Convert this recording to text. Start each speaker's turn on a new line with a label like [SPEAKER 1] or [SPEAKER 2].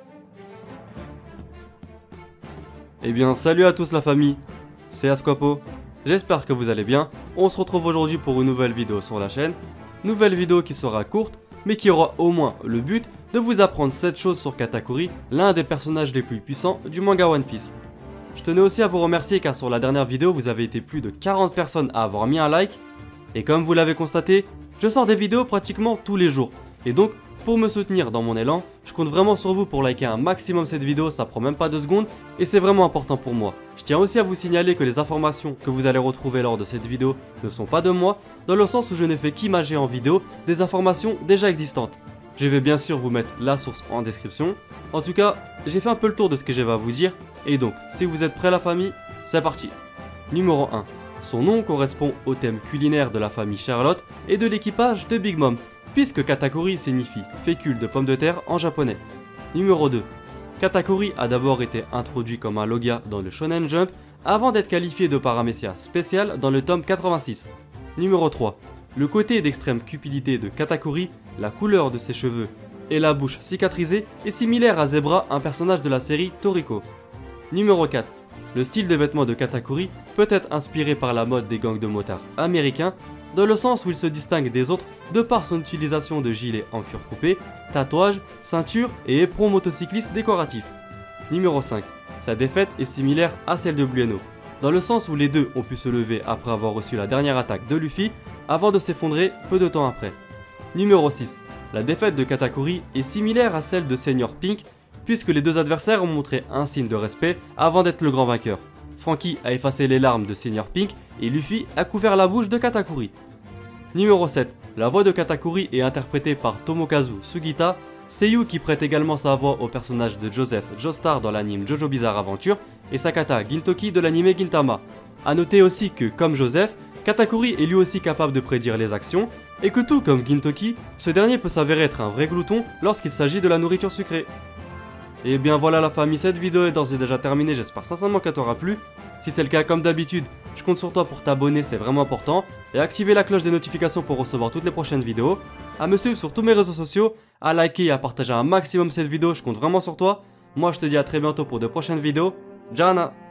[SPEAKER 1] Eh bien salut à tous la famille, c'est Asquapo, j'espère que vous allez bien. On se retrouve aujourd'hui pour une nouvelle vidéo sur la chaîne. Nouvelle vidéo qui sera courte, mais qui aura au moins le but de vous apprendre 7 choses sur Katakuri, l'un des personnages les plus puissants du manga One Piece. Je tenais aussi à vous remercier car sur la dernière vidéo vous avez été plus de 40 personnes à avoir mis un like. Et comme vous l'avez constaté, je sors des vidéos pratiquement tous les jours. Et donc, pour me soutenir dans mon élan, je compte vraiment sur vous pour liker un maximum cette vidéo, ça prend même pas 2 secondes et c'est vraiment important pour moi. Je tiens aussi à vous signaler que les informations que vous allez retrouver lors de cette vidéo ne sont pas de moi, dans le sens où je n'ai fait qu'imager en vidéo des informations déjà existantes. Je vais bien sûr vous mettre la source en description. En tout cas, j'ai fait un peu le tour de ce que j'avais à vous dire, et donc, si vous êtes prêts la famille, c'est parti. Numéro 1. Son nom correspond au thème culinaire de la famille Charlotte et de l'équipage de Big Mom, puisque Katakuri signifie fécule de pommes de terre en japonais. Numéro 2. Katakuri a d'abord été introduit comme un logia dans le Shonen Jump avant d'être qualifié de paramécia spécial dans le tome 86. Numéro 3. Le côté d'extrême cupidité de Katakuri, la couleur de ses cheveux et la bouche cicatrisée est similaire à Zebra, un personnage de la série Toriko. Numéro 4. Le style de vêtements de Katakuri peut être inspiré par la mode des gangs de motards américains, dans le sens où il se distingue des autres de par son utilisation de gilets en cuir coupé, tatouages, ceintures et éperons motocyclistes décoratifs. Numéro 5. Sa défaite est similaire à celle de Blueno, dans le sens où les deux ont pu se lever après avoir reçu la dernière attaque de Luffy, avant de s'effondrer peu de temps après. Numéro 6. La défaite de Katakuri est similaire à celle de Senior Pink, puisque les deux adversaires ont montré un signe de respect avant d'être le grand vainqueur. Franky a effacé les larmes de Senior Pink et Luffy a couvert la bouche de Katakuri. Numéro 7. La voix de Katakuri est interprétée par Tomokazu Sugita, seiyuu qui prête également sa voix au personnage de Joseph Joestar dans l'anime Jojo Bizarre Adventure et Sakata Gintoki de l'anime Gintama. A noter aussi que, comme Joseph, Katakuri est lui aussi capable de prédire les actions, et que tout comme Gintoki, ce dernier peut s'avérer être un vrai glouton lorsqu'il s'agit de la nourriture sucrée. Et bien voilà la famille, cette vidéo est d'ores et déjà terminée, j'espère sincèrement qu'elle t'aura plu. Si c'est le cas, comme d'habitude, je compte sur toi pour t'abonner, c'est vraiment important, et activer la cloche des notifications pour recevoir toutes les prochaines vidéos, à me suivre sur tous mes réseaux sociaux, à liker et à partager un maximum cette vidéo, je compte vraiment sur toi. Moi je te dis à très bientôt pour de prochaines vidéos, Jana.